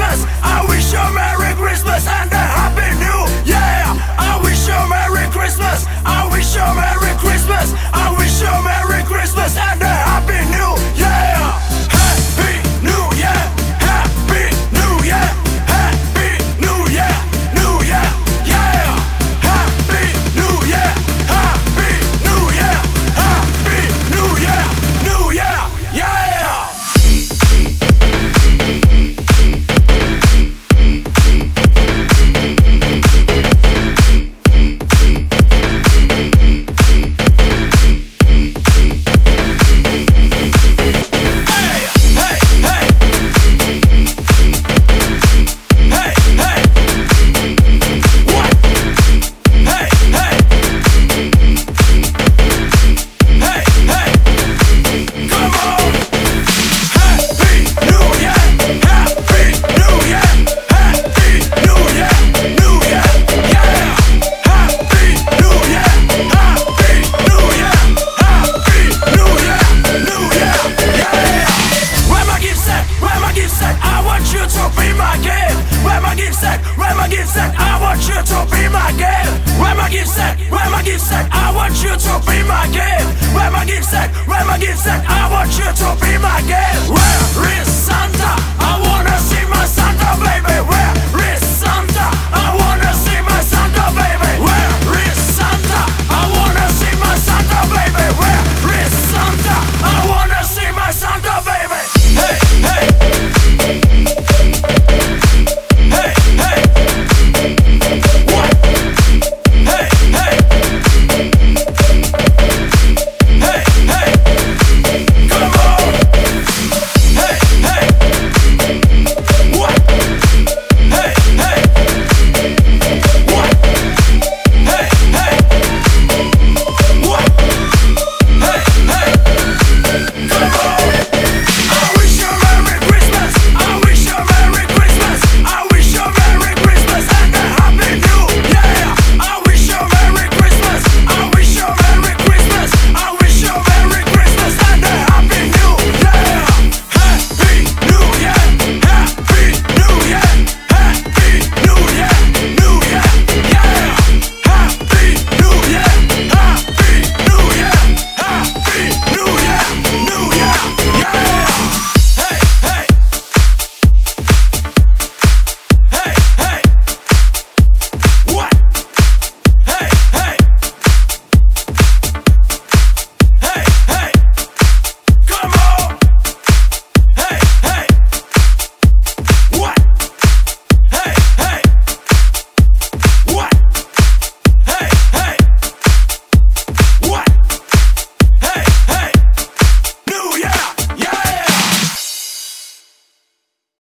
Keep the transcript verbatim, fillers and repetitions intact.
Christmas. I wish you a Merry Christmas and a Happy New Year. I wish you a Merry Christmas. I wish you a Merry Christmas. I wish you a Merry Christmas and a Happy New Year. Happy New Year. Happy New Year. Happy New Year. New Year. Yeah. Happy New Year. Happy New Year. Happy New Year. New Year. Yeah. I want you to be my gift. Where my gift set, where my gift set, I want you to be my gift.